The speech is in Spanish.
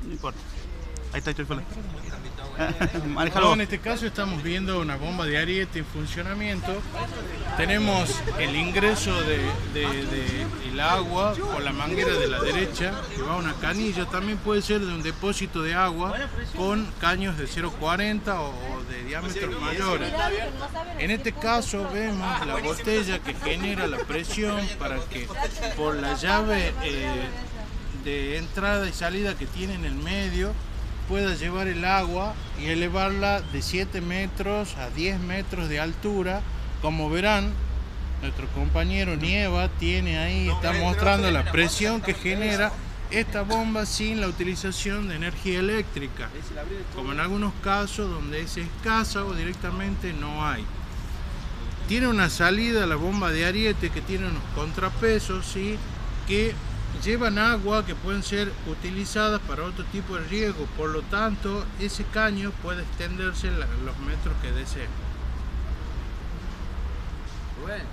no importa. Ahí está, estoy fuera. No, Manéjalo. en este caso estamos viendo una bomba de ariete en funcionamiento. Tenemos el ingreso del agua por la manguera de la derecha, que va a una canilla. También puede ser de un depósito de agua con caños de 0,40 o de diámetros mayores. En este caso vemos la botella que genera la presión para que por la llave de entrada y salida que tiene en el medio pueda llevar el agua y elevarla de 7 metros a 10 metros de altura. Como verán, nuestro compañero Nieva tiene ahí, está mostrando la presión que genera esta bomba sin la utilización de energía eléctrica, como en algunos casos donde es escasa o directamente no hay. Tiene una salida la bomba de ariete que tiene unos contrapesos, ¿sí?, que llevan agua que pueden ser utilizadas para otro tipo de riego. Por lo tanto, ese caño puede extenderse los metros que desee.